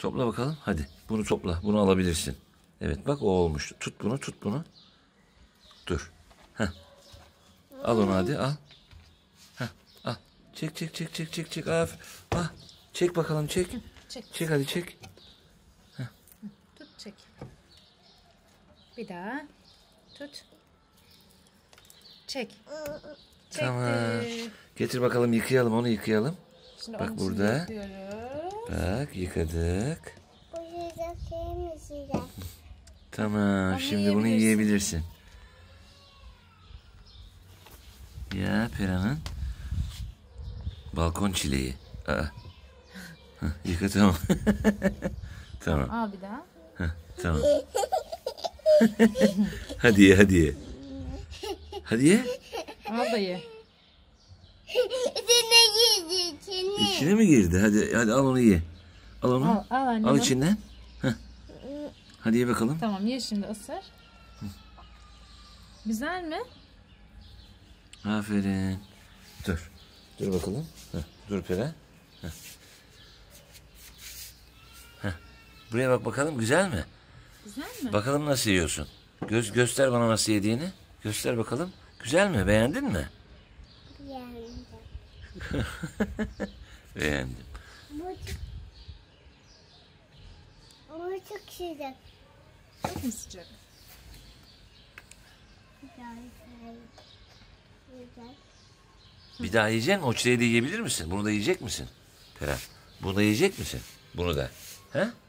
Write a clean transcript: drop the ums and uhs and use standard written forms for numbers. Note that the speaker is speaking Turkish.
Topla bakalım. Hadi. Bunu topla. Bunu alabilirsin. Evet bak o olmuştu. Tut bunu, tut bunu. Dur. Heh. Al onu hadi al. Heh. Al. Çek çek çek çek çek çek. Ah. Çek bakalım çek. Çek. Çek hadi çek. Tut çek. Bir daha. Tut. Çek. Çekti. Tamam. Getir bakalım yıkayalım onu yıkayalım. Şimdi Bak onun için burada. yapıyoruz. Bak yıkadık. Burada sevmişler. Tamam. Onu Şimdi bunu yiyebilirsin. yiyebilirsin. Ya Pera'nın balkon çileği. Aa. Heh, yıka tamam. Tamam. Al bir daha. Tamam. Hadi ye hadi ye. Hadi ye. Al da ye. İçine girdi içine. İçine mi girdi? Hadi hadi al onu ye. Al onu. Al anne. Al içinden. Heh. Hadi ye bakalım. Tamam ye şimdi ısır. Güzel mi? Aferin. Dur. Dur bakalım. Heh. Dur Pera. Heh. Heh. Buraya bak bakalım güzel mi? Güzel mi? Bakalım nasıl yiyorsun. Göster bana nasıl yediğini. Göster bakalım. Güzel mi? Beğendin mi? Yandı. Beğendim. Ama çok sıcak. Çok mu sıcak? Güzel. Güzel. Bir daha yiyecek misin? O çileği de yiyebilir misin? Bunu da yiyecek misin? Pera. Bunu da yiyecek misin? Bunu da. He?